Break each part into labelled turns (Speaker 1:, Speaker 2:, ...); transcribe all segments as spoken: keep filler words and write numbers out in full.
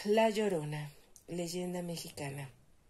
Speaker 1: La Llorona, leyenda mexicana.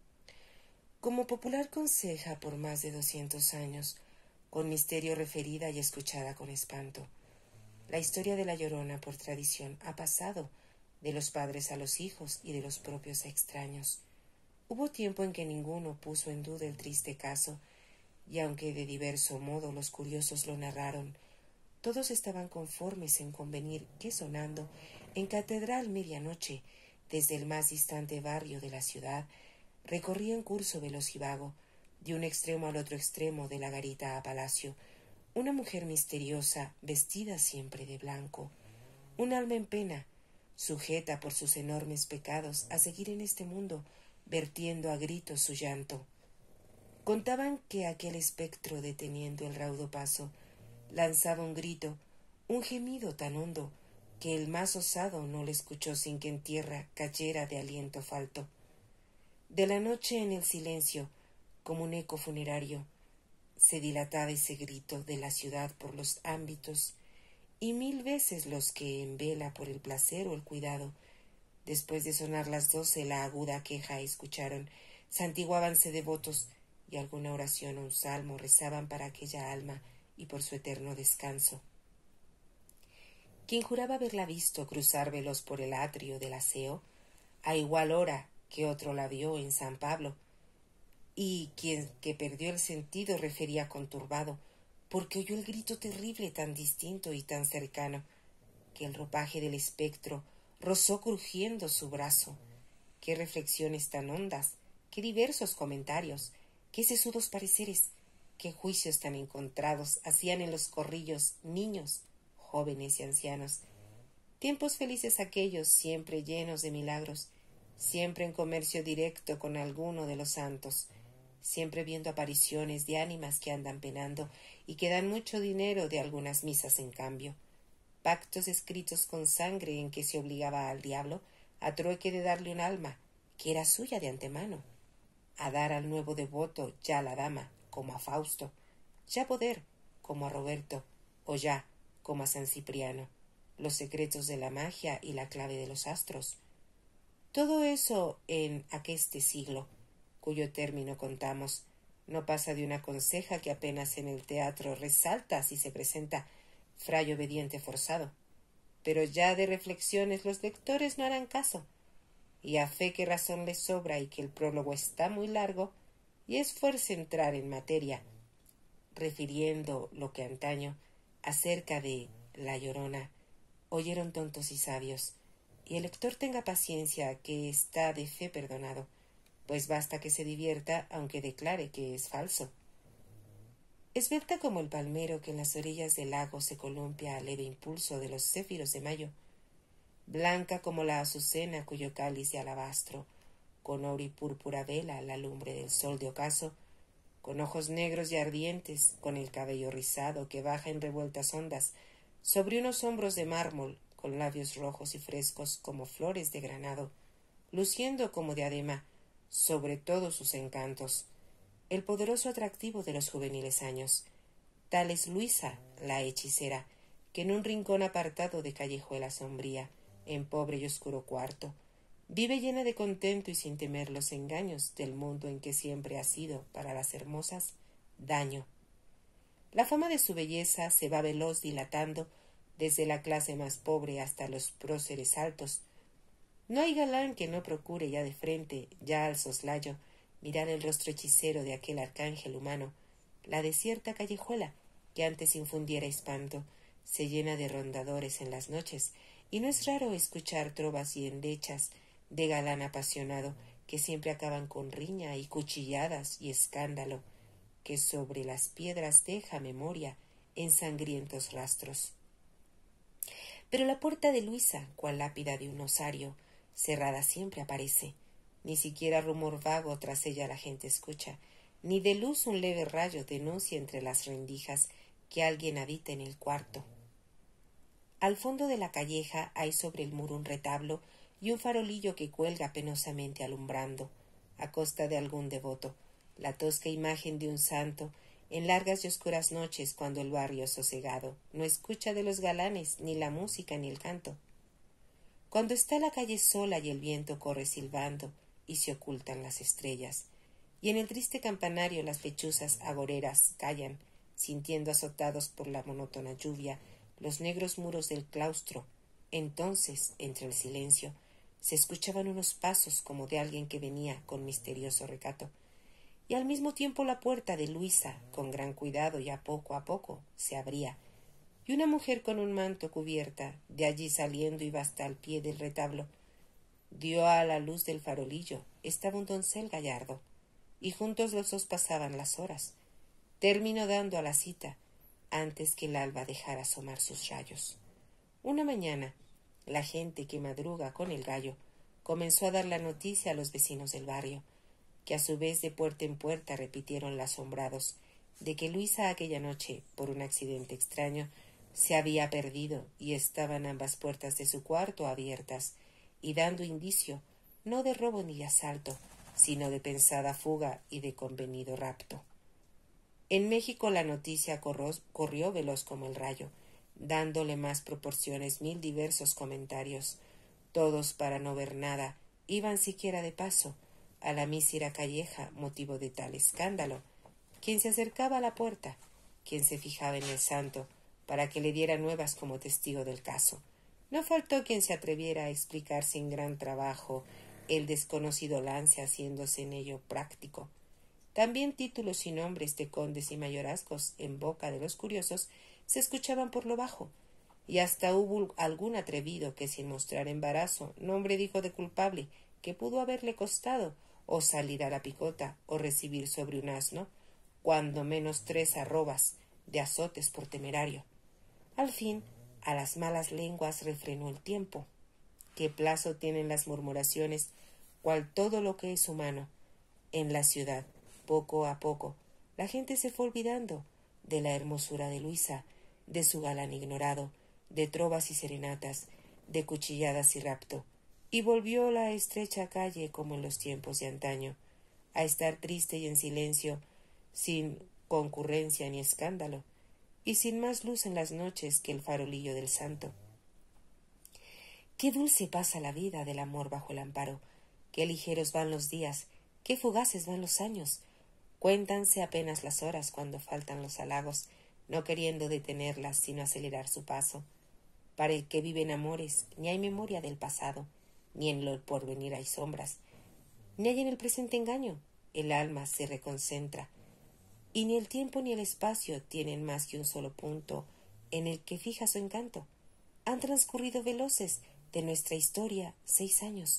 Speaker 1: Como popular conseja por más de doscientos años, con misterio referida y escuchada con espanto, la historia de La Llorona por tradición ha pasado de los padres a los hijos y de los propios a extraños. Hubo tiempo en que ninguno puso en duda el triste caso, y aunque de diverso modo los curiosos lo narraron, todos estaban conformes en convenir que sonando en catedral medianoche, desde el más distante barrio de la ciudad, recorría en curso veloz y vago, de un extremo al otro extremo de la garita a palacio, una mujer misteriosa, vestida siempre de blanco, un alma en pena, sujeta por sus enormes pecados a seguir en este mundo, vertiendo a gritos su llanto. Contaban que aquel espectro, deteniendo el raudo paso, lanzaba un grito, un gemido tan hondo, que el más osado no le escuchó sin que en tierra cayera de aliento falto. De la noche en el silencio, como un eco funerario, se dilataba ese grito de la ciudad por los ámbitos, y mil veces los que en vela por el placer o el cuidado, después de sonar las doce la aguda queja escucharon, santiguábanse devotos, y alguna oración o un salmo rezaban para aquella alma y por su eterno descanso. Quien juraba haberla visto cruzar veloz por el atrio del aseo, a igual hora que otro la vio en San Pablo, y quien que perdió el sentido refería conturbado, porque oyó el grito terrible tan distinto y tan cercano, que el ropaje del espectro rozó crujiendo su brazo. Qué reflexiones tan hondas, qué diversos comentarios, qué sesudos pareceres, qué juicios tan encontrados hacían en los corrillos niños, jóvenes y ancianos. Tiempos felices aquellos, siempre llenos de milagros, siempre en comercio directo con alguno de los santos, siempre viendo apariciones de ánimas que andan penando y que dan mucho dinero de algunas misas en cambio, pactos escritos con sangre en que se obligaba al diablo, a trueque de darle un alma, que era suya de antemano, a dar al nuevo devoto ya la dama, como a Fausto, ya poder, como a Roberto, o ya, como a San Cipriano, los secretos de la magia y la clave de los astros. Todo eso en aqueste siglo, cuyo término contamos, no pasa de una conseja que apenas en el teatro resalta si se presenta fray obediente forzado. Pero ya de reflexiones los lectores no harán caso, y a fe que razón les sobra y que el prólogo está muy largo, y es fuerza entrar en materia, refiriendo lo que antaño, acerca de La Llorona, oyeron tontos y sabios, y el lector tenga paciencia, que está de fe perdonado, pues basta que se divierta aunque declare que es falso. Esbelta como el palmero que en las orillas del lago se columpia al leve impulso de los céfiros de mayo, blanca como la azucena cuyo cáliz de alabastro, con oro y púrpura vela la lumbre del sol de ocaso, con ojos negros y ardientes, con el cabello rizado que baja en revueltas ondas, sobre unos hombros de mármol, con labios rojos y frescos como flores de granado, luciendo como diadema sobre todos sus encantos, el poderoso atractivo de los juveniles años. Tal es Luisa, la hechicera, que en un rincón apartado de callejuela sombría, en pobre y oscuro cuarto, vive llena de contento y sin temer los engaños del mundo en que siempre ha sido, para las hermosas, daño. La fama de su belleza se va veloz dilatando desde la clase más pobre hasta los próceres altos. No hay galán que no procure ya de frente, ya al soslayo, mirar el rostro hechicero de aquel arcángel humano. La desierta callejuela, que antes infundiera espanto, se llena de rondadores en las noches, y no es raro escuchar trovas y endechas de galán apasionado que siempre acaban con riña y cuchilladas y escándalo, que sobre las piedras deja memoria en sangrientos rastros. Pero la puerta de Luisa, cual lápida de un osario, cerrada siempre aparece, ni siquiera rumor vago tras ella la gente escucha, ni de luz un leve rayo denuncia entre las rendijas que alguien habita en el cuarto. Al fondo de la calleja hay sobre el muro un retablo y un farolillo que cuelga penosamente alumbrando, a costa de algún devoto, la tosca imagen de un santo, en largas y oscuras noches cuando el barrio sosegado no escucha de los galanes ni la música ni el canto. cuando está la calle sola y el viento corre silbando y se ocultan las estrellas, y en el triste campanario las lechuzas agoreras callan, sintiendo azotados por la monótona lluvia los negros muros del claustro. Entonces, entre el silencio, se escuchaban unos pasos como de alguien que venía con misterioso recato, y al mismo tiempo la puerta de Luisa, con gran cuidado y a poco a poco, se abría, y una mujer con un manto cubierta, de allí saliendo iba hasta el pie del retablo. Dio a la luz del farolillo estaba un doncel gallardo, y juntos los dos pasaban las horas. Terminó dando a la cita, antes que el alba dejara asomar sus rayos. Una mañana, la gente que madruga con el gallo comenzó a dar la noticia a los vecinos del barrio, que a su vez de puerta en puerta repitieron los asombrados de que Luisa aquella noche, por un accidente extraño, se había perdido y estaban ambas puertas de su cuarto abiertas y dando indicio no de robo ni de asalto, sino de pensada fuga y de convenido rapto. En México la noticia corrió, corrió veloz como el rayo, dándole más proporciones mil diversos comentarios. Todos, para no ver nada, iban siquiera de paso a la mísera calleja motivo de tal escándalo. Quien se acercaba a la puerta, quien se fijaba en el santo, para que le diera nuevas como testigo del caso. No faltó quien se atreviera a explicar sin gran trabajo el desconocido lance, haciéndose en ello práctico. También títulos y nombres de condes y mayorazgos en boca de los curiosos se escuchaban por lo bajo, y hasta hubo algún atrevido que, sin mostrar embarazo, nombre dijo de culpable que pudo haberle costado o salir a la picota o recibir sobre un asno, cuando menos tres arrobas de azotes por temerario. Al fin, a las malas lenguas refrenó el tiempo. ¿Qué plazo tienen las murmuraciones, cual todo lo que es humano? En la ciudad, poco a poco, la gente se fue olvidando de la hermosura de Luisa, de su galán ignorado, de trovas y serenatas, de cuchilladas y rapto, y volvió la estrecha calle como en los tiempos de antaño, a estar triste y en silencio, sin concurrencia ni escándalo, y sin más luz en las noches que el farolillo del santo. Qué dulce pasa la vida del amor bajo el amparo, qué ligeros van los días, qué fugaces van los años. Cuéntanse apenas las horas cuando faltan los halagos, no queriendo detenerlas sino acelerar su paso. Para el que vive en amores, ni hay memoria del pasado, ni en lo porvenir hay sombras, ni hay en el presente engaño. El alma se reconcentra, y ni el tiempo ni el espacio tienen más que un solo punto en el que fija su encanto. Han transcurrido veloces de nuestra historia seis años,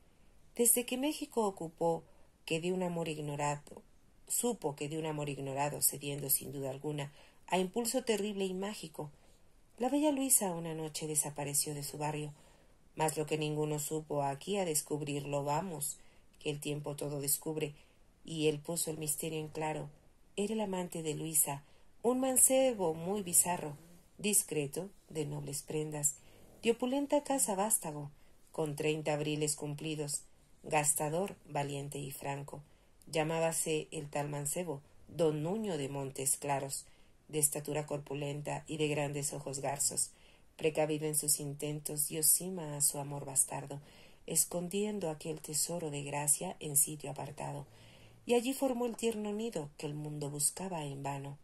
Speaker 1: desde que México ocupó que de un amor ignorado, supo que de un amor ignorado, cediendo sin duda alguna a impulso terrible y mágico, la bella Luisa una noche desapareció de su barrio. Mas lo que ninguno supo aquí a descubrirlo vamos, que el tiempo todo descubre, y él puso el misterio en claro. Era el amante de Luisa, un mancebo muy bizarro, discreto, de nobles prendas, de opulenta casa vástago, con treinta abriles cumplidos, gastador, valiente y franco. Llamábase el tal mancebo don Nuño de Montes Claros, de estatura corpulenta y de grandes ojos garzos. Precavido en sus intentos, dio cima a su amor bastardo, escondiendo aquel tesoro de gracia en sitio apartado, y allí formó el tierno nido que el mundo buscaba en vano.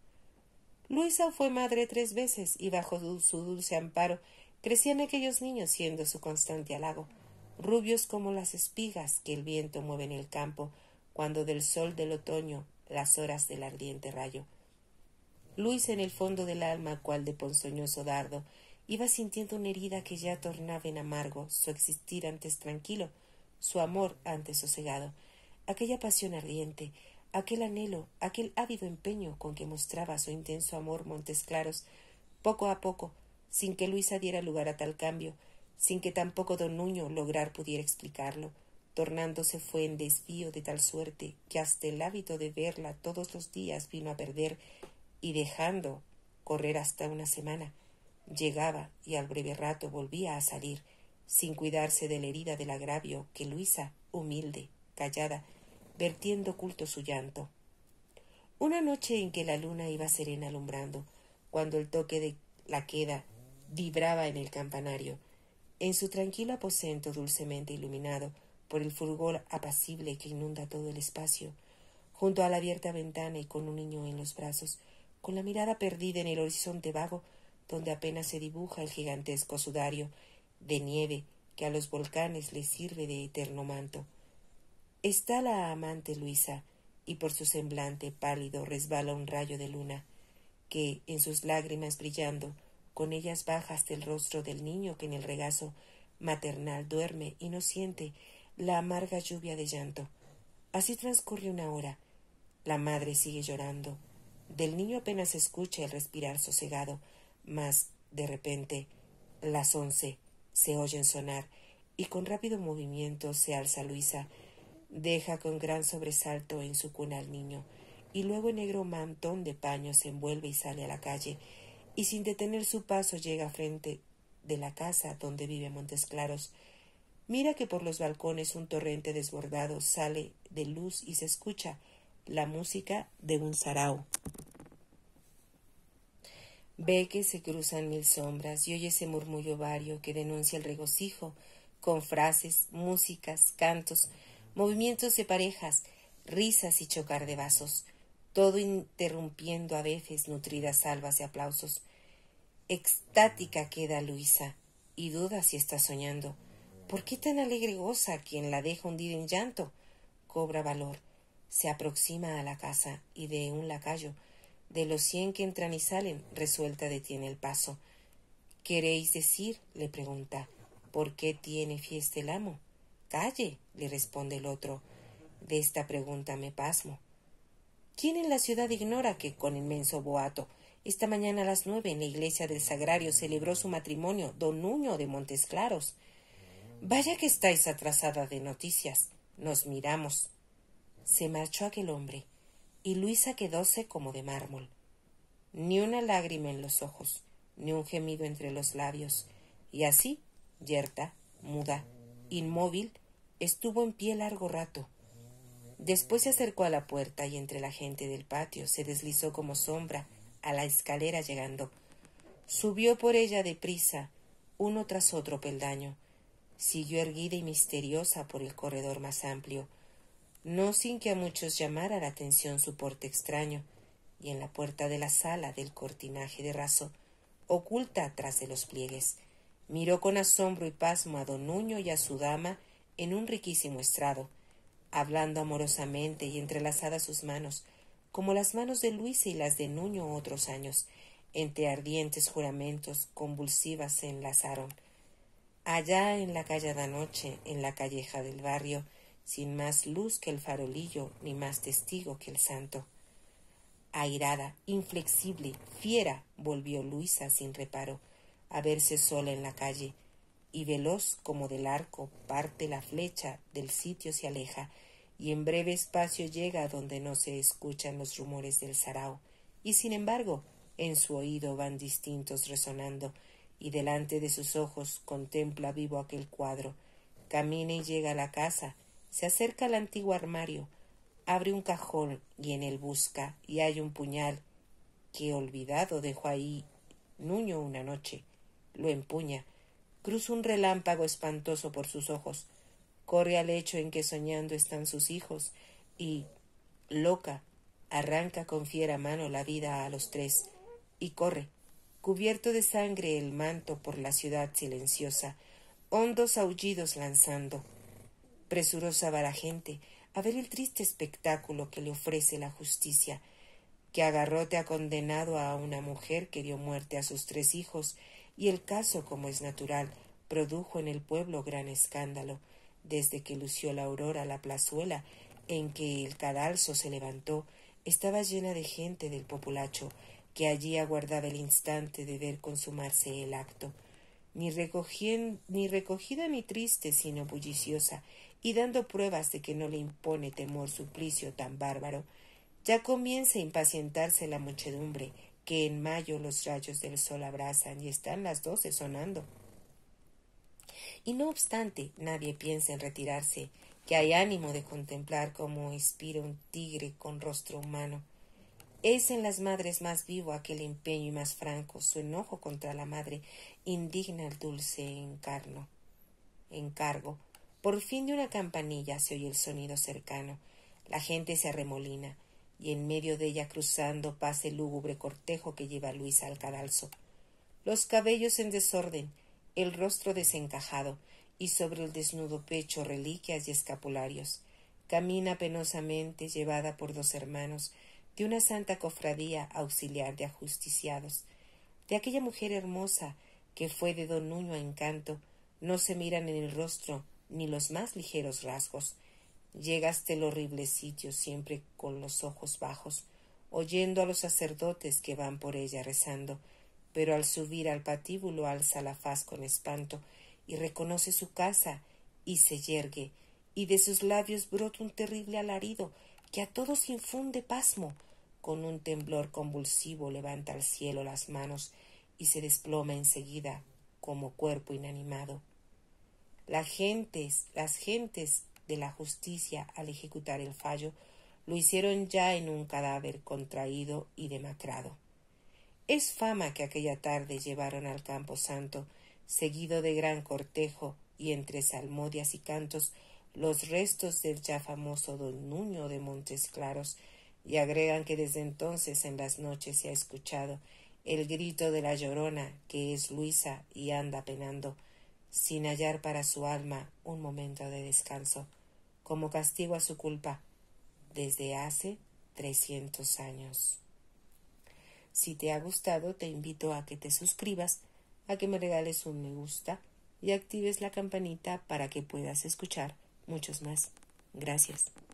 Speaker 1: Luisa fue madre tres veces, y bajo su dulce amparo crecían aquellos niños, siendo su constante halago, rubios como las espigas que el viento mueve en el campo, cuando del sol del otoño las horas del ardiente rayo. Luisa, en el fondo del alma, cual de ponzoñoso dardo, iba sintiendo una herida que ya tornaba en amargo su existir antes tranquilo, su amor antes sosegado, aquella pasión ardiente, aquel anhelo, aquel ávido empeño con que mostraba su intenso amor Montes Claros, poco a poco, sin que Luisa diera lugar a tal cambio, sin que tampoco don Nuño lograr pudiera explicarlo, tornándose fue en desvío de tal suerte que hasta el hábito de verla todos los días vino a perder, y dejando correr hasta una semana, llegaba y al breve rato volvía a salir, sin cuidarse de la herida del agravio que Luisa, humilde, callada, vertiendo oculto su llanto. Una noche en que la luna iba serena alumbrando, cuando el toque de la queda vibraba en el campanario, En su tranquilo aposento dulcemente iluminado por el fulgor apacible que inunda todo el espacio, junto a la abierta ventana y con un niño en los brazos, con la mirada perdida en el horizonte vago, donde apenas se dibuja el gigantesco sudario de nieve que a los volcanes les sirve de eterno manto. Está la amante Luisa, y por su semblante pálido resbala un rayo de luna, que, en sus lágrimas brillando, con ellas baja hasta el rostro del niño que en el regazo maternal duerme y no siente la amarga lluvia de llanto. Así transcurre una hora. La madre sigue llorando. Del niño apenas se escucha el respirar sosegado, mas, de repente, las once se oyen sonar, y con rápido movimiento se alza Luisa, deja con gran sobresalto en su cuna al niño, y luego en negro mantón de paño se envuelve y sale a la calle, y sin detener su paso llega frente de la casa donde vive Montes Claros. Mira que por los balcones un torrente desbordado sale de luz y se escucha la música de un sarao. Ve que se cruzan mil sombras y oye ese murmullo vario que denuncia el regocijo, con frases, músicas, cantos, movimientos de parejas, risas y chocar de vasos, todo interrumpiendo a veces nutridas salvas de aplausos. Extática queda Luisa, y duda si está soñando. ¿Por qué tan alegre goza quien la deja hundida en llanto? Cobra valor, se aproxima a la casa, y de un lacayo, de los cien que entran y salen, resuelta detiene el paso. ¿Queréis decir? Le pregunta. ¿Por qué tiene fiesta el amo? Calle, le responde el otro. De esta pregunta me pasmo. ¿Quién en la ciudad ignora que, con inmenso boato, esta mañana a las nueve en la iglesia del Sagrario celebró su matrimonio don Nuño de Montes Claros? Vaya que estáis atrasada de noticias. Nos miramos. Se marchó aquel hombre, y Luisa quedóse como de mármol. Ni una lágrima en los ojos, ni un gemido entre los labios, y así, yerta, muda, inmóvil, estuvo en pie largo rato. Después se acercó a la puerta y entre la gente del patio se deslizó como sombra a la escalera llegando. Subió por ella deprisa, uno tras otro peldaño. Siguió erguida y misteriosa por el corredor más amplio, no sin que a muchos llamara la atención su porte extraño, y en la puerta de la sala del cortinaje de raso, oculta tras de los pliegues, miró con asombro y pasmo a don Nuño y a su dama en un riquísimo estrado, hablando amorosamente y entrelazadas sus manos, como las manos de Luisa y las de Nuño otros años, entre ardientes juramentos convulsivas se enlazaron. Allá en la callada noche, en la calleja del barrio, sin más luz que el farolillo, ni más testigo que el santo. Airada, inflexible, fiera, volvió Luisa sin reparo a verse sola en la calle, y veloz como del arco parte la flecha, del sitio se aleja, y en breve espacio llega donde no se escuchan los rumores del sarao, y sin embargo en su oído van distintos resonando, y delante de sus ojos contempla vivo aquel cuadro. Camina y llega a la casa, se acerca al antiguo armario, abre un cajón y en él busca, y hay un puñal que olvidado dejó ahí Nuño una noche. Lo empuña, cruza un relámpago espantoso por sus ojos, corre al lecho en que soñando están sus hijos, y, loca, arranca con fiera mano la vida a los tres, y corre, cubierto de sangre el manto por la ciudad silenciosa, hondos aullidos lanzando. Presurosa va la gente a ver el triste espectáculo que le ofrece la justicia, que a garrote ha condenado a una mujer que dio muerte a sus tres hijos, y el caso, como es natural, produjo en el pueblo gran escándalo, desde que lució la aurora la plazuela en que el cadalso se levantó, estaba llena de gente del populacho, que allí aguardaba el instante de ver consumarse el acto, ni, ni recogida ni triste, sino bulliciosa, y dando pruebas de que no le impone temor suplicio tan bárbaro. Ya comienza a impacientarse la muchedumbre, que en mayo los rayos del sol abrasan y están las doce sonando. Y no obstante, nadie piensa en retirarse, que hay ánimo de contemplar cómo expira un tigre con rostro humano. Es en las madres más vivo aquel empeño y más franco su enojo contra la madre indigna el dulce encarno. Encargo. Por fin de una campanilla se oye el sonido cercano. La gente se arremolina, y en medio de ella cruzando pasa el lúgubre cortejo que lleva Luisa al cadalso. Los cabellos en desorden, el rostro desencajado, y sobre el desnudo pecho reliquias y escapularios. Camina penosamente, llevada por dos hermanos, de una santa cofradía auxiliar de ajusticiados. De aquella mujer hermosa que fue de don Nuño a encanto, no se miran en el rostro ni los más ligeros rasgos. Llega hasta el horrible sitio siempre con los ojos bajos, oyendo a los sacerdotes que van por ella rezando, pero al subir al patíbulo alza la faz con espanto y reconoce su casa y se yergue, y de sus labios brota un terrible alarido que a todos infunde pasmo. Con un temblor convulsivo levanta al cielo las manos y se desploma enseguida como cuerpo inanimado. Las gentes, las gentes de la justicia, al ejecutar el fallo, lo hicieron ya en un cadáver contraído y demacrado. Es fama que aquella tarde llevaron al campo santo, seguido de gran cortejo, y entre salmodias y cantos, los restos del ya famoso don Nuño de Montes Claros, y agregan que desde entonces en las noches se ha escuchado el grito de la llorona, que es Luisa y anda penando, sin hallar para su alma un momento de descanso, como castigo a su culpa, desde hace trescientos años. Si te ha gustado, te invito a que te suscribas, a que me regales un me gusta y actives la campanita para que puedas escuchar muchos más. Gracias.